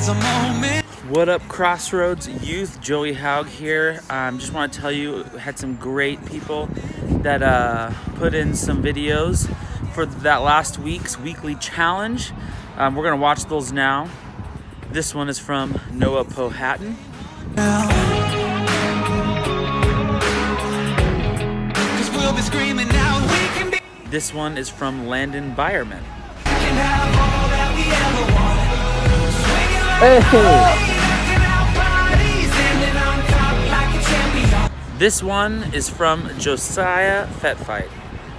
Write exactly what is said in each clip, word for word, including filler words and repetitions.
a moment. What up, Crossroads youth? Joey Haug here. Um, just want to tell you, we had some great people that uh, put in some videos for that last week's weekly challenge. Um, we're gonna watch those now. This one is from Noah Powhatan. We'll be screaming now. We can be. This one is from Landon Byerman. Can have all that we ever want. Hey. This one is from Josiah Fetfight.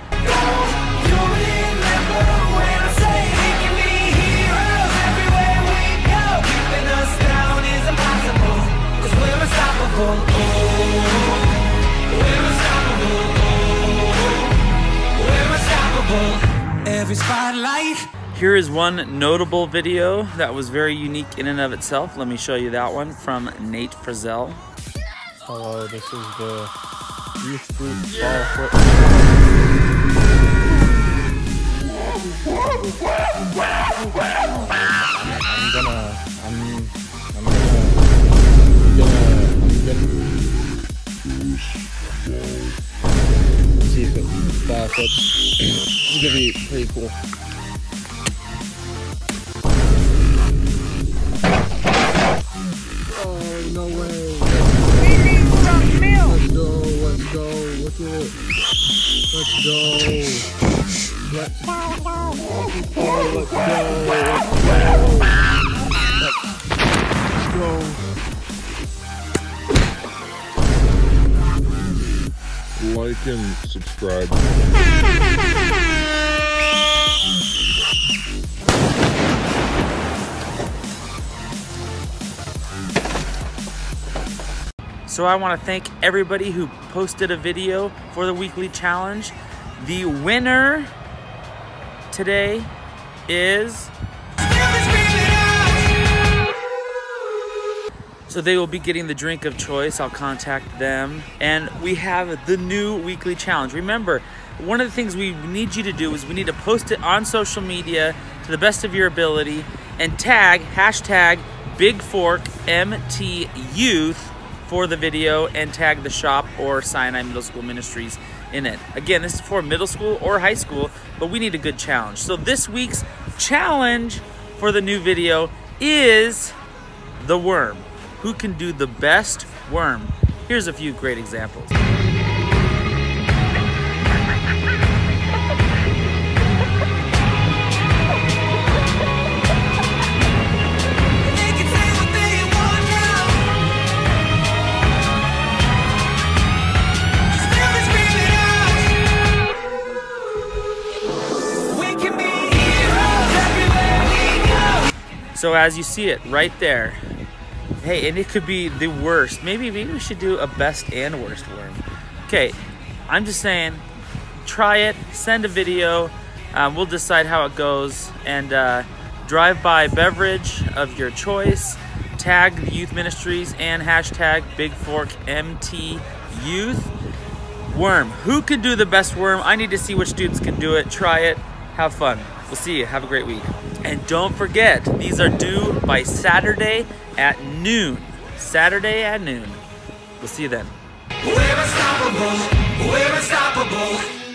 Every spotlight. Here is one notable video that was very unique in and of itself. Let me show you that one from Nate Frizzell. Hello, this is the youth group ball foot. I'm gonna, I'm, I'm gonna, I'm gonna, I'm gonna see if it ball flips. It's gonna be pretty cool. Oh, no way. We need some milk. Let's go, let's go, look at it. Let's go. Let's go, let's go, let's go. Let's go. Like and subscribe. So I want to thank everybody who posted a video for the weekly challenge. The winner today is... So they will be getting the drink of choice. I'll contact them. And we have the new weekly challenge. Remember, one of the things we need you to do is we need to post it on social media to the best of your ability and tag hashtag Big Fork M T Youth for the video and tag the shop or Sinai Middle School Ministries in it. Again, this is for middle school or high school, but we need a good challenge. So this week's challenge for the new video is the worm. Who can do the best worm? Here's a few great examples. So as you see it right there, hey, and it could be the worst. Maybe, maybe we should do a best and worst worm. Okay, I'm just saying, try it, send a video, um, we'll decide how it goes, and uh, drive by beverage of your choice, tag the youth ministries, and hashtag Big Fork M T Youth. Worm, who can do the best worm? I need to see which students can do it. Try it, have fun. We'll see you, have a great week. And don't forget, these are due by Saturday at noon. Saturday at noon. We'll see you then. We're unstoppable. We're unstoppable.